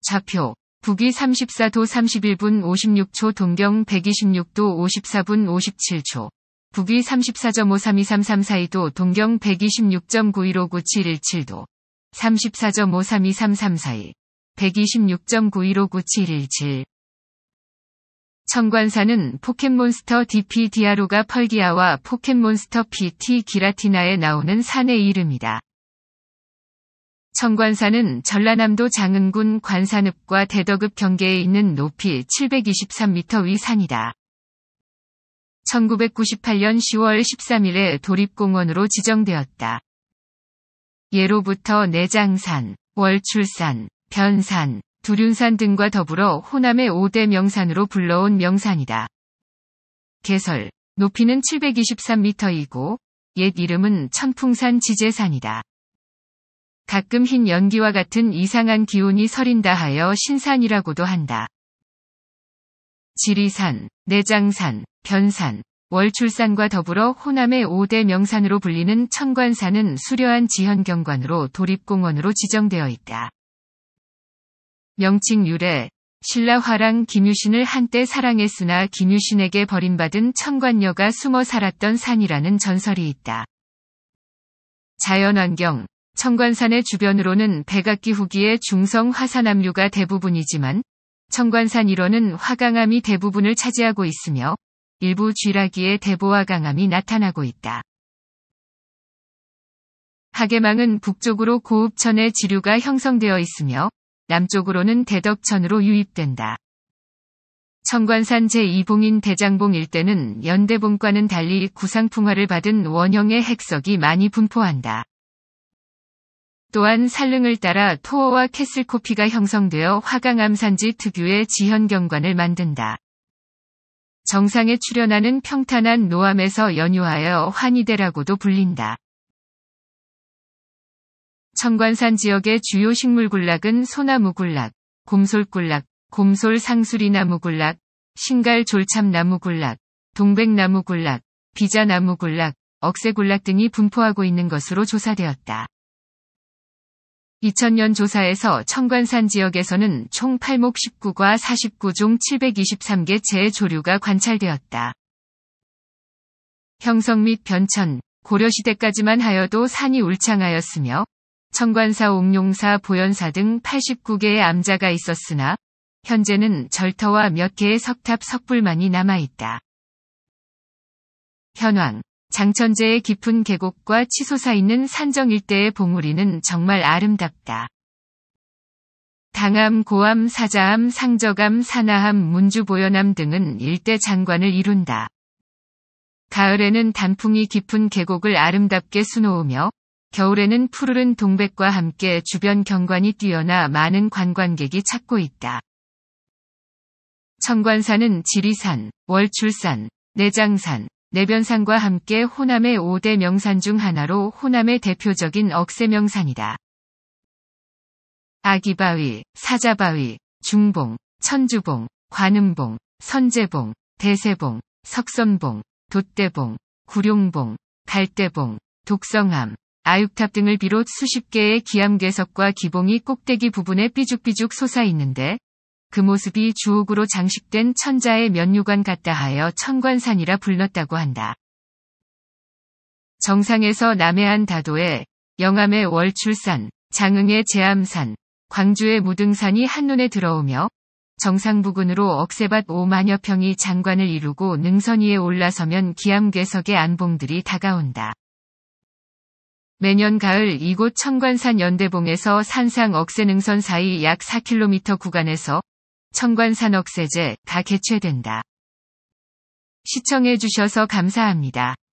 좌표 북위 34도 31분 56초 동경 126도 54분 57초 북위 34.532334도 동경 126.9159717도 34.532334 126.9159717 청관산은 포켓몬스터 DP 디아루가 펄기아와 포켓몬스터 PT 기라티나에 나오는 산의 이름이다. 청관산은 전라남도 장흥군 관산읍과 대덕읍 경계에 있는 높이 723m 위 산이다. 1998년 10월 13일에 도립공원으로 지정되었다. 예로부터 내장산, 월출산, 변산, 두륜산 등과 더불어 호남의 5대 명산으로 불러온 명산이다. 개설, 높이는 723m이고 옛 이름은 천풍산 지제산이다. 가끔 흰 연기와 같은 이상한 기운이 서린다 하여 신산이라고도 한다. 지리산, 내장산, 변산, 월출산과 더불어 호남의 5대 명산으로 불리는 청관산은 수려한 지현경관으로 도립공원으로 지정되어 있다. 명칭 유래, 신라 화랑 김유신을 한때 사랑했으나 김유신에게 버림받은 청관녀가 숨어 살았던 산이라는 전설이 있다. 자연환경, 청관산의 주변으로는 백악기 후기의 중성 화산암류가 대부분이지만 청관산 일원은 화강암이 대부분을 차지하고 있으며 일부 쥐라기의 대보화 강암이 나타나고 있다. 하계망은 북쪽으로 고읍천의 지류가 형성되어 있으며 남쪽으로는 대덕천으로 유입된다. 청관산 제2봉인 대장봉 일대는 연대봉과는 달리 구상풍화를 받은 원형의 핵석이 많이 분포한다. 또한 산릉을 따라 토어와 캐슬코피가 형성되어 화강암산지 특유의 지현경관을 만든다. 정상에 출현하는 평탄한 노암에서 연유하여 환희대라고도 불린다. 청관산 지역의 주요 식물군락은 소나무군락, 곰솔군락, 곰솔상수리나무군락, 신갈졸참나무군락, 동백나무군락, 비자나무군락, 억새군락 등이 분포하고 있는 것으로 조사되었다. 2000년 조사에서 청관산 지역에서는 총 8목 19과 49종 723개 채의 조류가 관찰되었다. 형성 및 변천, 고려시대까지만 하여도 산이 울창하였으며 청관사, 옥룡사, 보현사 등 89개의 암자가 있었으나 현재는 절터와 몇 개의 석탑, 석불만이 남아있다. 현황, 장천제의 깊은 계곡과 치솟아 있는 산정 일대의 봉우리는 정말 아름답다. 당암, 고암, 사자암, 상저암, 산하암, 문주보현암 등은 일대 장관을 이룬다. 가을에는 단풍이 깊은 계곡을 아름답게 수놓으며 겨울에는 푸르른 동백과 함께 주변 경관이 뛰어나 많은 관광객이 찾고 있다. 청관산은 지리산, 월출산, 내장산, 내변산과 함께 호남의 5대 명산 중 하나로 호남의 대표적인 억새명산이다. 아기바위, 사자바위, 중봉, 천주봉, 관음봉, 선제봉, 대세봉, 석선봉, 돛대봉, 구룡봉, 갈대봉, 독성암, 아육탑 등을 비롯 수십 개의 기암괴석과 기봉이 꼭대기 부분에 삐죽삐죽 솟아있는데 그 모습이 주옥으로 장식된 천자의 면류관 같다 하여 청관산이라 불렀다고 한다. 정상에서 남해안 다도에 영암의 월출산, 장흥의 제암산, 광주의 무등산이 한눈에 들어오며 정상 부근으로 억새밭 5만여 평이 장관을 이루고 능선 위에 올라서면 기암괴석의 안봉들이 다가온다. 매년 가을 이곳 청관산 연대봉에서 산상 억새능선 사이 약 4km 구간에서 청관산 억새제가 개최된다. 시청해주셔서 감사합니다.